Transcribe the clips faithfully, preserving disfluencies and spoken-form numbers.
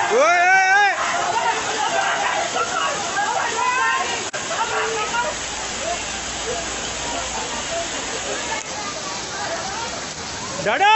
डाडा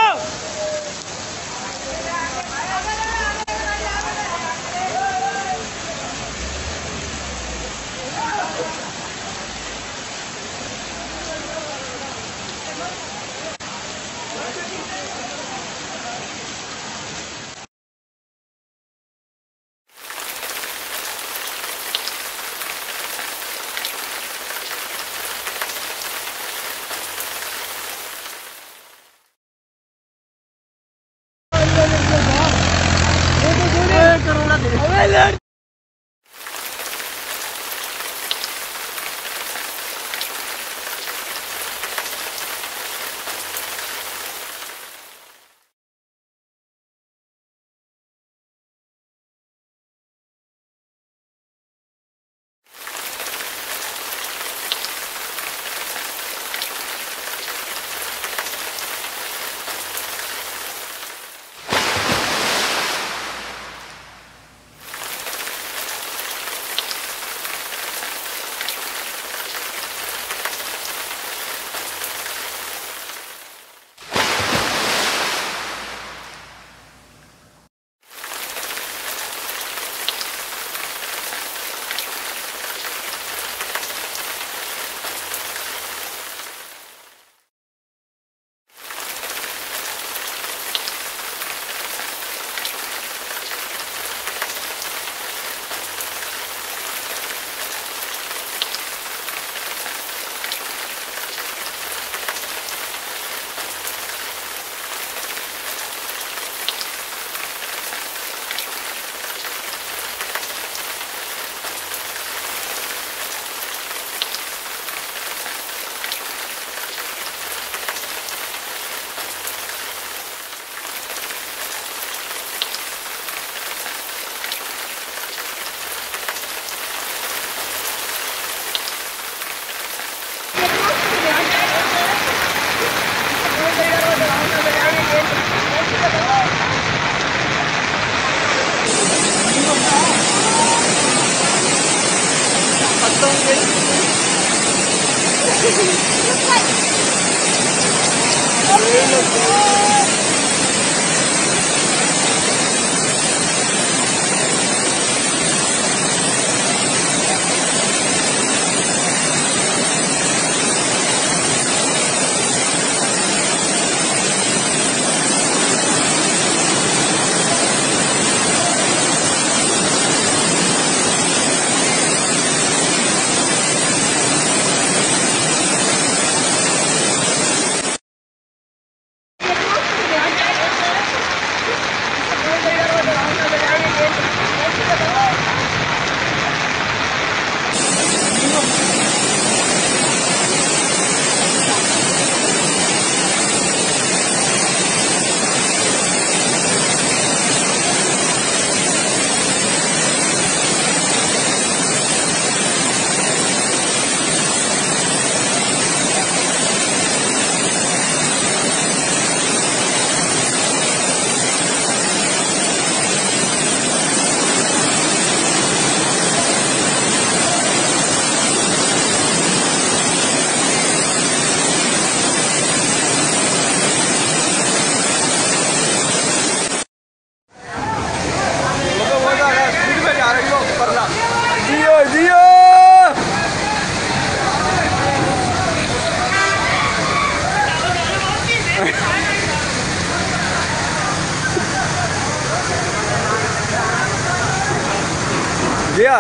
गया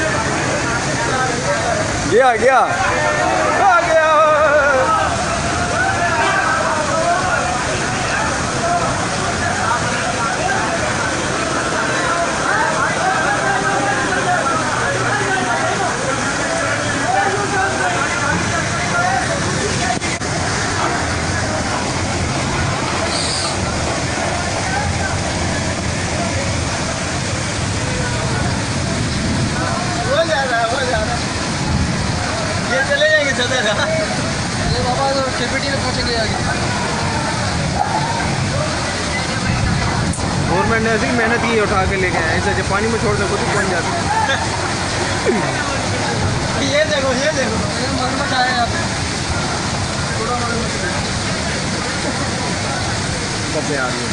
गया गया आ गया। ये चले जाएंगे सदर। अरे बाबा तो केपीटी में पहुंचेंगे आगे। गवर्नमेंट ने ऐसी मेहनत की उठा के लेके आए, ऐसे जब पानी में छोड़ दो खुद ही पहुँच जाते। ये देखो ये देखो मगरमच्छ आया यहाँ पे, थोड़ा मगरमच्छ कब यार ये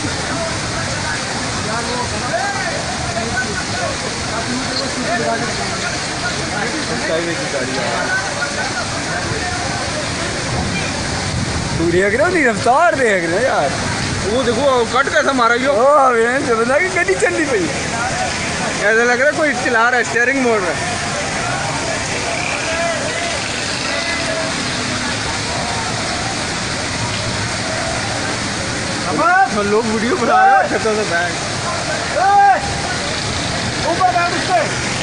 तू देख रहे हो नहीं, रफ्तार देख रहे हो यार। वो देखो कट कैसा मारा यो, जो बंदा की गड्डी चलनी पई, ऐसा लग रहा है कोई चला रहा है, स्टीयरिंग मोड़ रहा है। अब लोग वीडियो बना रहे हैं छतों से बैग ऊपर बैग उससे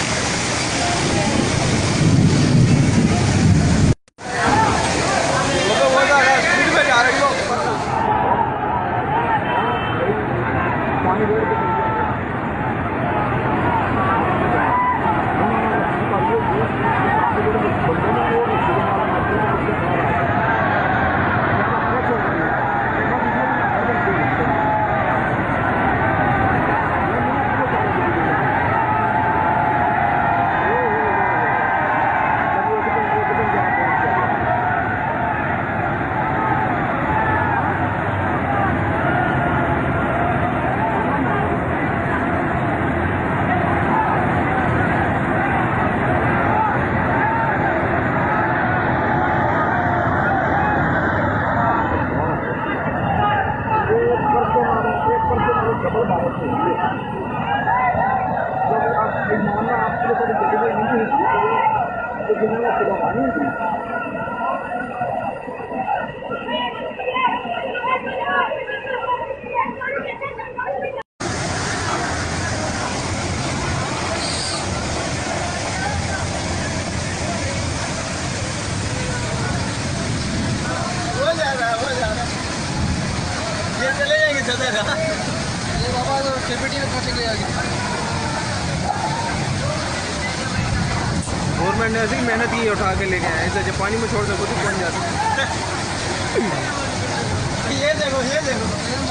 चले जाएंगे चलते ये बाबा तो केपीटी में कहाँ चले जाएगी। गवर्नमेंट ने ऐसी मेहनत की उठा के लेके आए, ऐसे जब पानी में छोड़ दो खुद ही पहुँच जाते। ये देखो ये देखो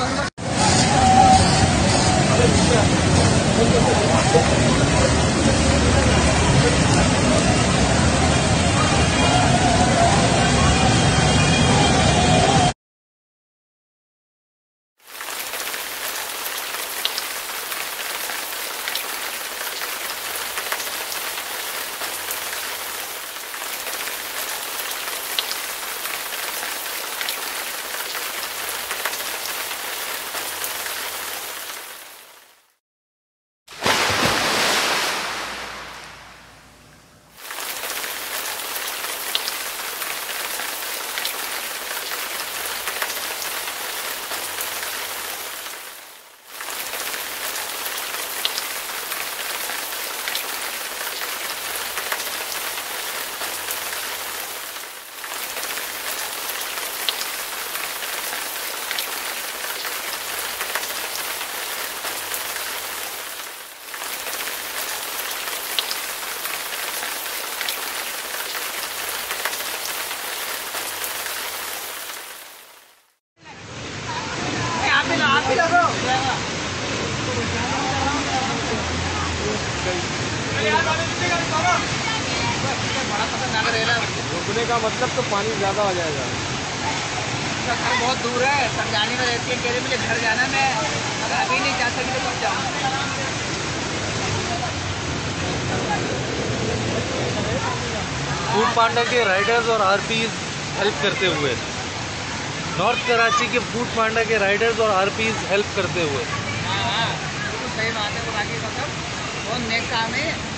रुकने का मतलब तो पानी ज़्यादा हो जाएगा। घर बहुत दूर है, समझाने में रहती है, कह रही मुझे घर जाना, मैं अगर अभी नहीं जा सकी तो कब जाऊँ। फूड पांडा के राइडर्स और आरपीज हेल्प करते हुए, नॉर्थ कराची के फूड पांडा के राइडर्स और आरपीज हेल्प करते हुए। हाँ हाँ बिल्कुल सही बात है। तो बाकी मतलब बहुत नेक काम है।